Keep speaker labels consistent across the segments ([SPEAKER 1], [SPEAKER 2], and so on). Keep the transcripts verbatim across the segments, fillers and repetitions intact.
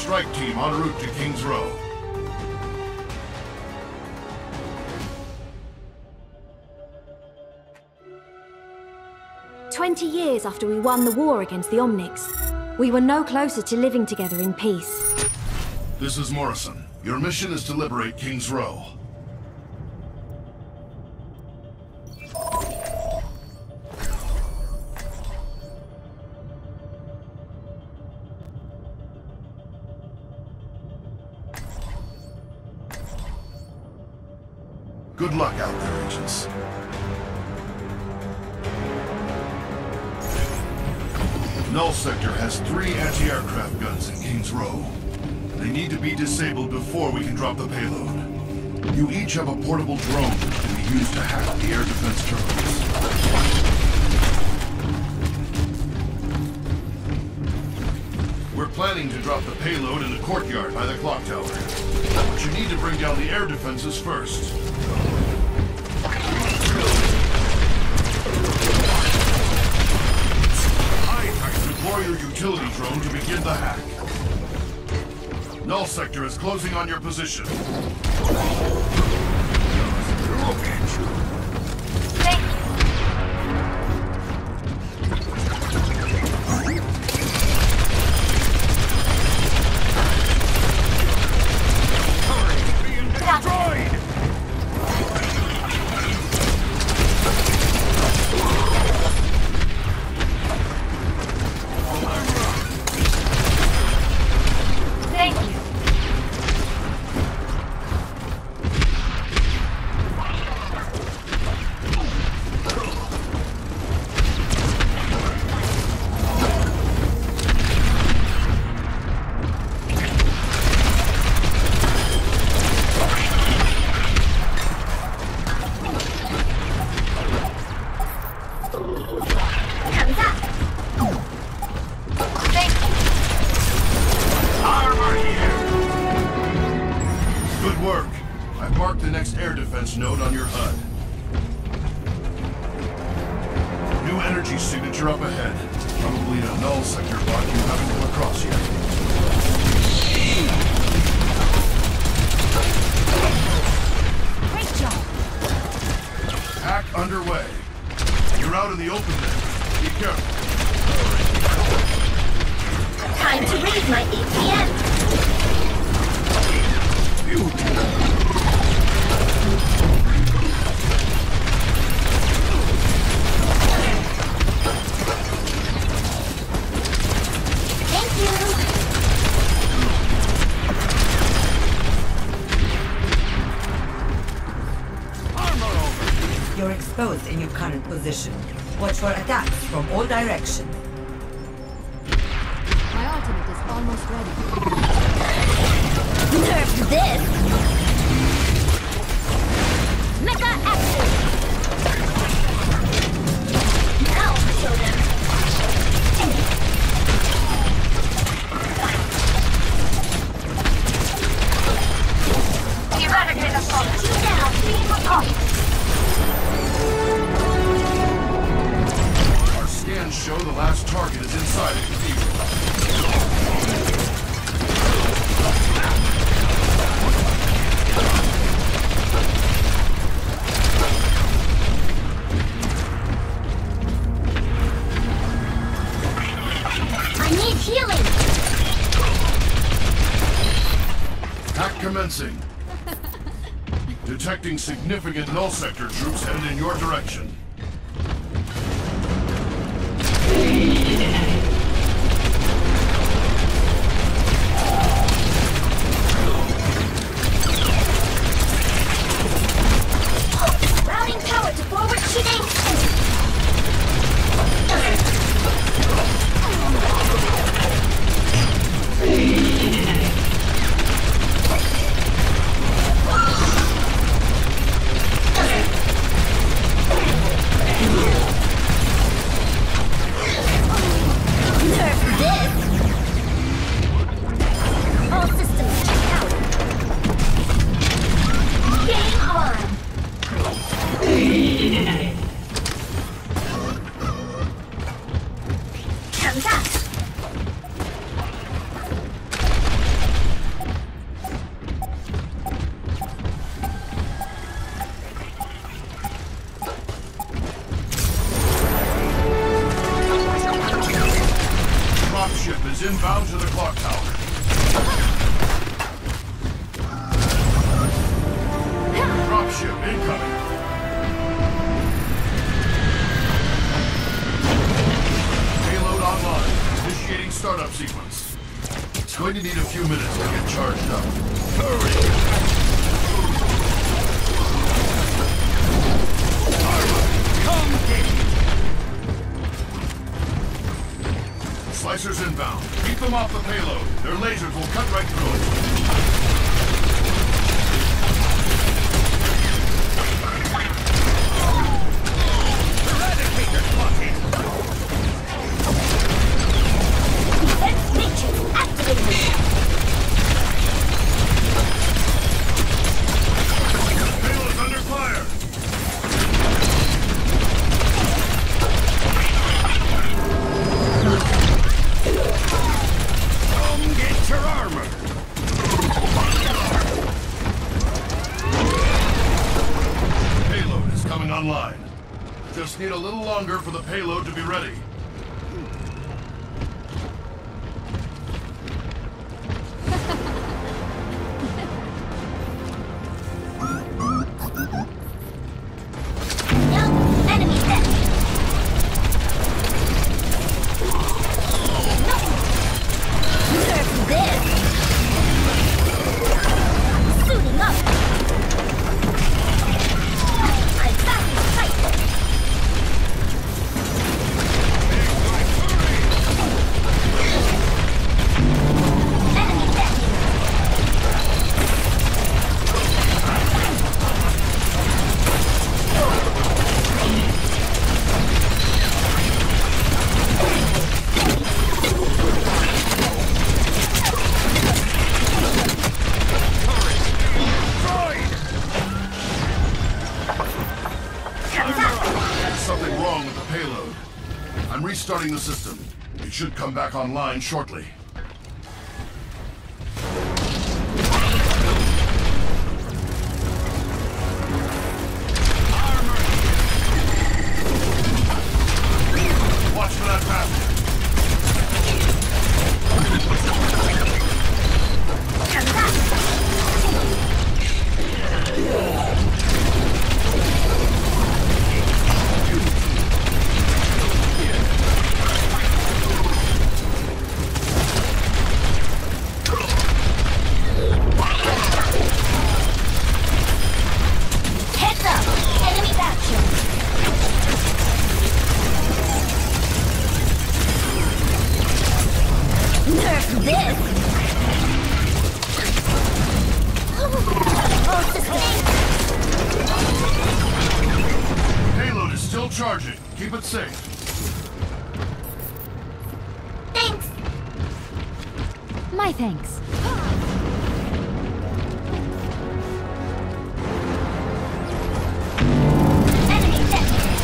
[SPEAKER 1] strike team en route to King's Row.
[SPEAKER 2] Twenty years after we won the war against the Omnics, we were no closer to living together in peace.
[SPEAKER 1] This is Morrison. Your mission is to liberate King's Row. Good luck out there, agents. Null Sector has three anti-aircraft guns in King's Row. They need to be disabled before we can drop the payload. You each have a portable drone that can be used to hack the air defense terminals. We're planning to drop the payload in the courtyard by the clock tower. But you need to bring down the air defenses first. Deploy your utility drone to begin the hack. Null Sector is closing on your position. Look at you.
[SPEAKER 2] Thank you.
[SPEAKER 1] Hurry, being destroyed!
[SPEAKER 2] Thank you.
[SPEAKER 1] Good work. I've marked the next air defense node on your H U D. New energy signature up ahead. Probably a Null Sector block you haven't come across yet.
[SPEAKER 2] Great job.
[SPEAKER 1] Hack underway. You're out in the open now. Be careful.
[SPEAKER 2] Time to raise my A P M. Thank you.
[SPEAKER 3] Armor over. You're exposed in your current position. Watch for attacks from all directions.
[SPEAKER 2] My ultimate is almost ready. Nerf this! Mecha action! Now show them! Eradicate the solid! Now, beam off!
[SPEAKER 1] Our scans show the last target is inside the cathedral.
[SPEAKER 2] Healing!
[SPEAKER 1] Hack commencing. Detecting significant Null Sector troops headed in your direction.
[SPEAKER 2] Routing power to forward shooting!
[SPEAKER 1] Inbound to the clock tower. Dropship incoming. Payload online. Initiating startup sequence. It's going to need a few minutes to get charged up. Hurry! Come get Slicers inbound. Keep them off the payload. Their lasers will cut right through it. Eradicator spotted.
[SPEAKER 4] Defense matrix activated.
[SPEAKER 1] Payload's under fire. Come get your armor! Payload is coming online. Just need a little longer for the payload to be ready.
[SPEAKER 4] Young enemy dead. Nerf this. Suiting up. I'm back in sight. Enemy dead.
[SPEAKER 1] There's something wrong with the payload. I'm restarting the system. It should come back online shortly. Watch for that basket.
[SPEAKER 4] Heads up! Enemy bastion! Nerf this! Oh, sustain!
[SPEAKER 1] Payload is still charging. Keep it safe.
[SPEAKER 4] Thanks!
[SPEAKER 2] My thanks.
[SPEAKER 4] Enemy dead!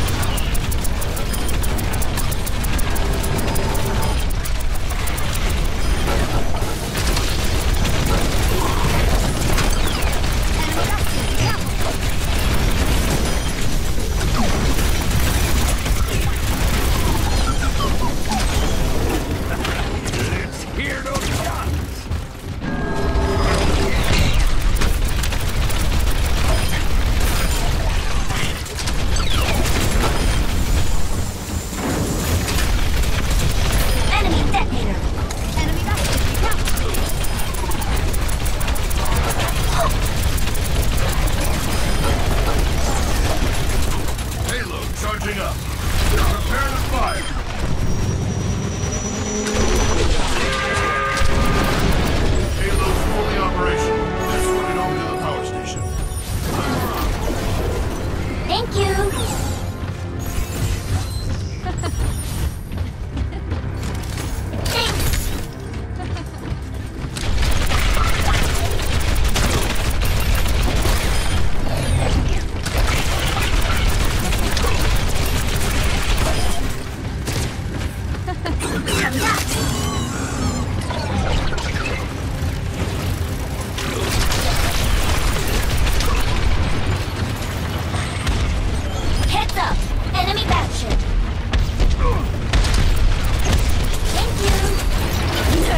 [SPEAKER 1] It's here to shot.
[SPEAKER 4] Enemy detonator! Enemy bastion!
[SPEAKER 1] Payload charging up. Prepare to fire. Payload's fully operational. Escort it over to the power station.
[SPEAKER 4] Thank you! Thanks! Come back! Heads up! Enemy bastion! Thank you!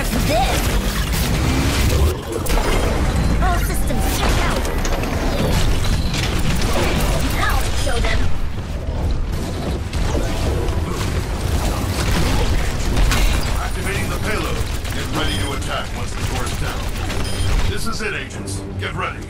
[SPEAKER 4] this! All systems check out! Now show them!
[SPEAKER 1] Activating the payload. Get ready to attack once the door's down. This is it, agents. Get ready.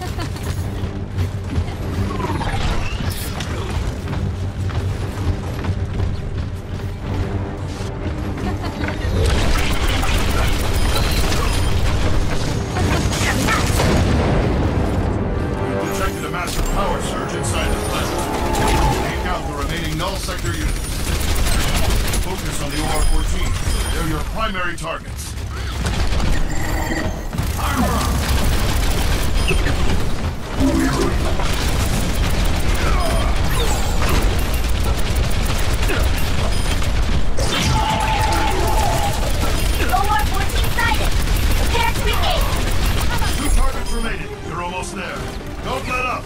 [SPEAKER 1] Detected a massive power surge inside the planet. Take out the remaining null sector units. Focus on the O R fourteen. They're your primary targets. Armor up!
[SPEAKER 4] O R fourteen sighted! Prepare to engage!
[SPEAKER 1] Two targets remaining. You're almost there. Don't let up.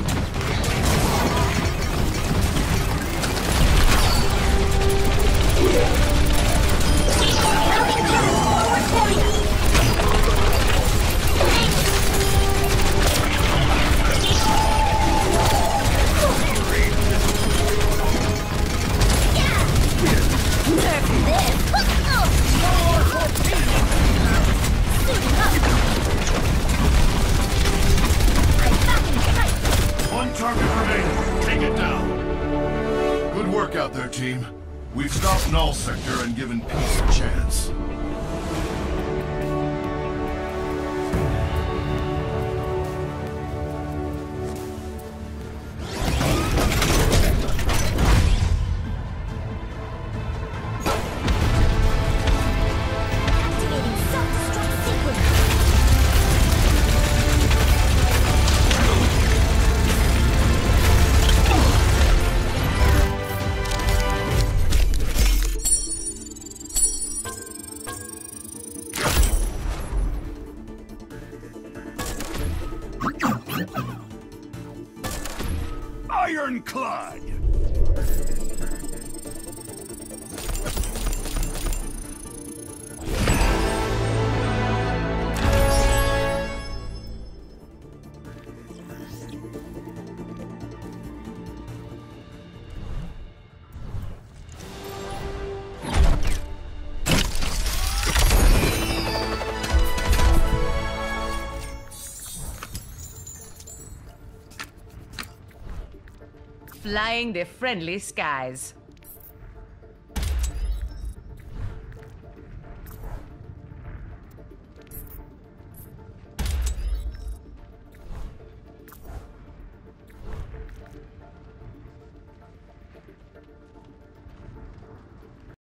[SPEAKER 4] Mounting turret forward point!
[SPEAKER 1] One target remaining. Take it down. Good work out there, team. We've stopped Null Sector and given peace a chance.
[SPEAKER 4] Activating self-destruct sequence!
[SPEAKER 1] Ironclad!
[SPEAKER 3] Flying the friendly skies.